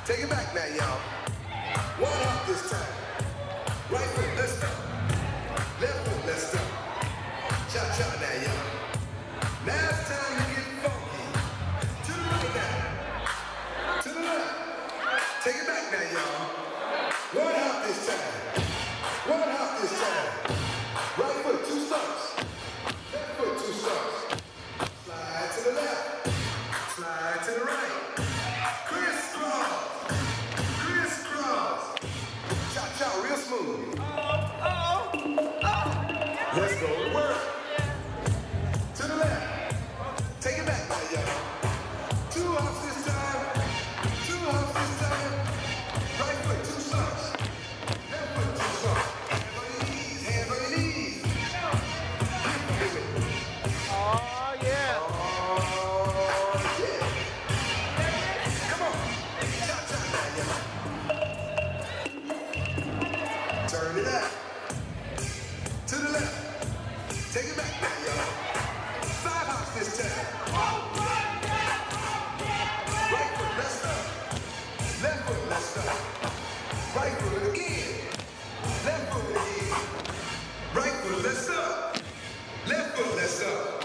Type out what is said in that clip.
Take it back now, y'all. One hop this time. Right foot, let's go. Left foot, let's go. Cha-cha now, y'all. Now it's time to get funky. To the right now. To the left. Take it back now, y'all. One hop this time. One hop this time. Right foot, 2 stumps. Left foot, 2 stumps. Slide to the left. Slide to the right. Crisscross. Crisscross. Cha-cha, real smooth. Let's go to work. To the left. Take it back now, y'all. 2 hops this time. 2 hops this time. Right foot, 2 stumps. Left foot, 2 stumps. Hands on your knees. Hands on your knees. Oh, yeah. Oh, yeah. Come on. Cha-cha now, y'all. Turn it up. To the left. Take it back now, y'all. 5 hops this time. Right foot, let's go. Left foot, let's go. Right foot again. Left foot again. Right foot, let's go. Left foot, let's go.